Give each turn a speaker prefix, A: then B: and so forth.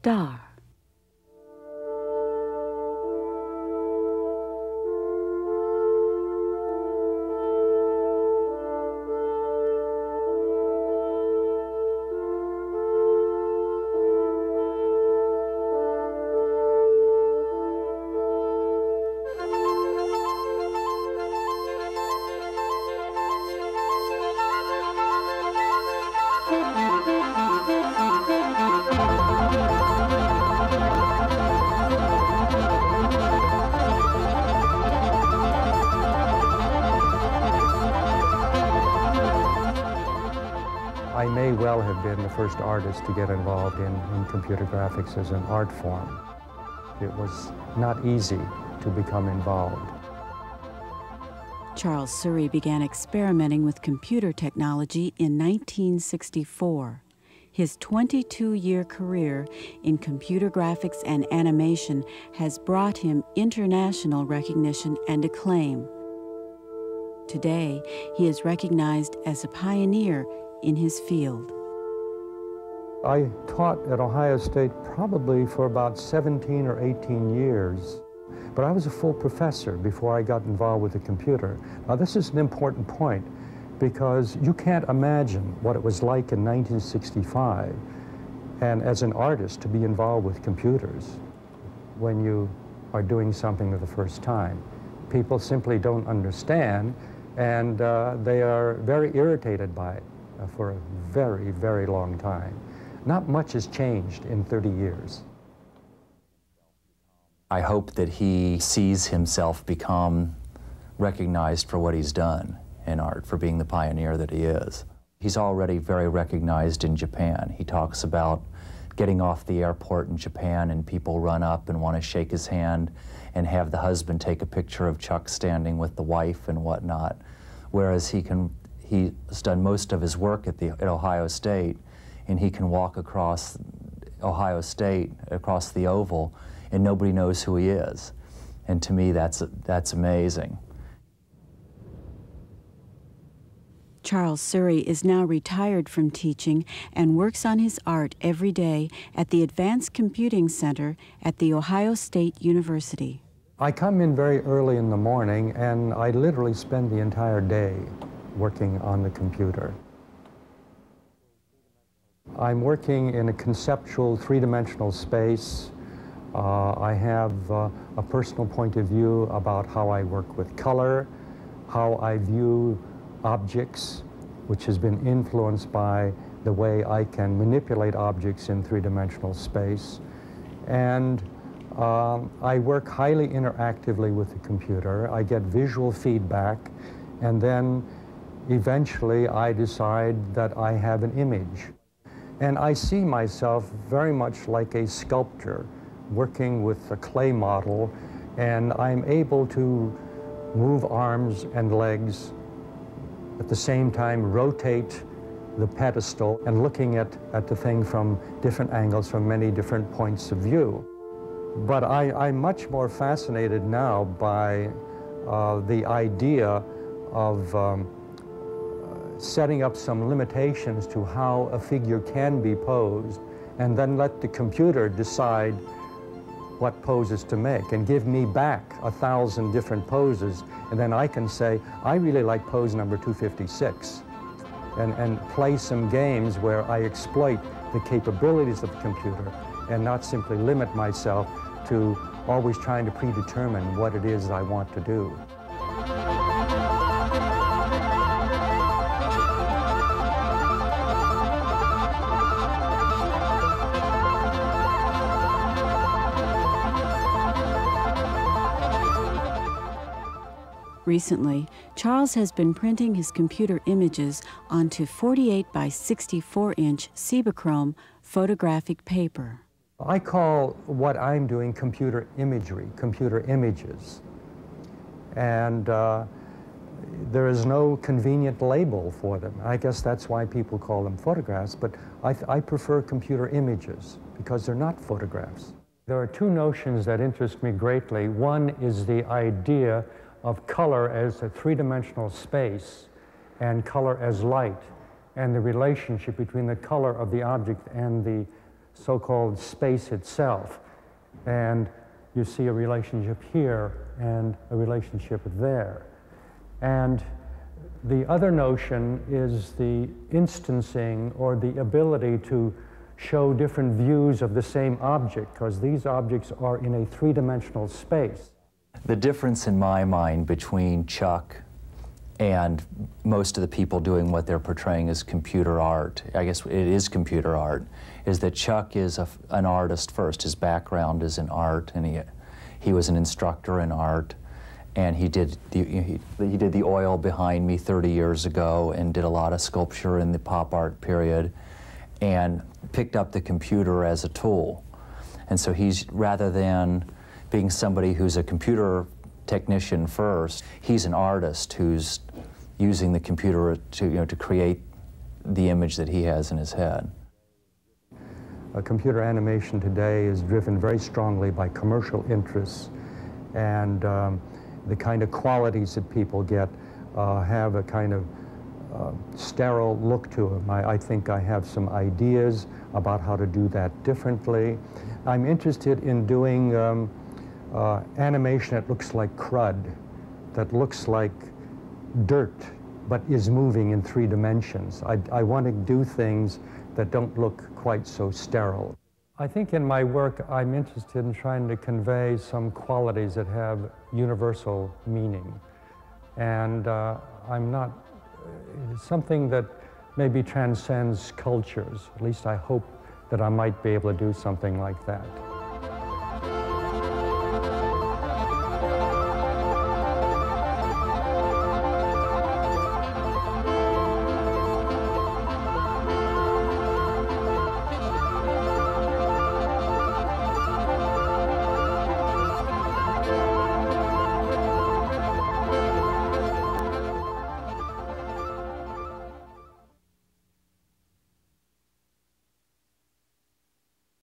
A: star.
B: I may well have been the first artist to get involved in computer graphics as an art form. It was not easy to become involved.
A: Charles Csuri began experimenting with computer technology in 1964. His 22-year career in computer graphics and animation has brought him international recognition and acclaim. Today, he is recognized as a pioneer in his field.
B: I taught at Ohio State probably for about 17 or 18 years, but I was a full professor before I got involved with the computer. Now, this is an important point because you can't imagine what it was like in 1965 and as an artist to be involved with computers when you are doing something for the first time. People simply don't understand, and they are very irritated by it for a very, very long time. Not much has changed in 30 years.
C: I hope that he sees himself become recognized for what he's done in art, for being the pioneer that he is. He's already very recognized in Japan. He talks about getting off the airport in Japan and people run up and want to shake his hand and have the husband take a picture of Chuck standing with the wife and whatnot. Whereas he's done most of his work at Ohio State, and he can walk across Ohio State, across the Oval, and nobody knows who he is. And to me, that's amazing.
A: Charles Csuri is now retired from teaching and works on his art every day at the Advanced Computing Center at The Ohio State University.
B: I come in very early in the morning, and I literally spend the entire day working on the computer. I'm working in a conceptual three-dimensional space. I have a personal point of view about how I work with color, how I view objects, which has been influenced by the way I can manipulate objects in three-dimensional space. And I work highly interactively with the computer. I get visual feedback, and then eventually I decide that I have an image. And I see myself very much like a sculptor working with a clay model, and I'm able to move arms and legs, at the same time rotate the pedestal and looking at the thing from different angles, from many different points of view. But I'm much more fascinated now by the idea of setting up some limitations to how a figure can be posed, and then let the computer decide what poses to make and give me back 1,000 different poses, and then I can say, I really like pose number 256, and play some games where I exploit the capabilities of the computer and not simply limit myself to always trying to predetermine what it is I want to do.
A: Recently, Charles has been printing his computer images onto 48 by 64-inch Cibachrome photographic paper.
B: I call what I'm doing computer imagery, computer images. And there is no convenient label for them. I guess that's why people call them photographs, but I prefer computer images because they're not photographs. There are two notions that interest me greatly. One is the idea of color as a three-dimensional space and color as light, and the relationship between the color of the object and the so-called space itself. And you see a relationship here and a relationship there. And the other notion is the instancing, or the ability to show different views of the same object, because these objects are in a three-dimensional space.
C: The difference in my mind between Chuck and most of the people doing what they're portraying as computer art, I guess it is computer art, is that Chuck is an artist first. His background is in art, and he was an instructor in art, and he did the oil behind me 30 years ago and did a lot of sculpture in the pop art period and picked up the computer as a tool. And so he's, rather than being somebody who's a computer technician first, he's an artist who's using the computer to, to create the image that he has in his head.
B: Computer animation today is driven very strongly by commercial interests, and the kind of qualities that people get have a kind of sterile look to them. I think I have some ideas about how to do that differently. I'm interested in doing animation that looks like crud, that looks like dirt, but is moving in 3 dimensions. I want to do things that don't look quite so sterile. I think in my work I'm interested in trying to convey some qualities that have universal meaning. And something that maybe transcends cultures. At least I hope that I might be able to do something like that.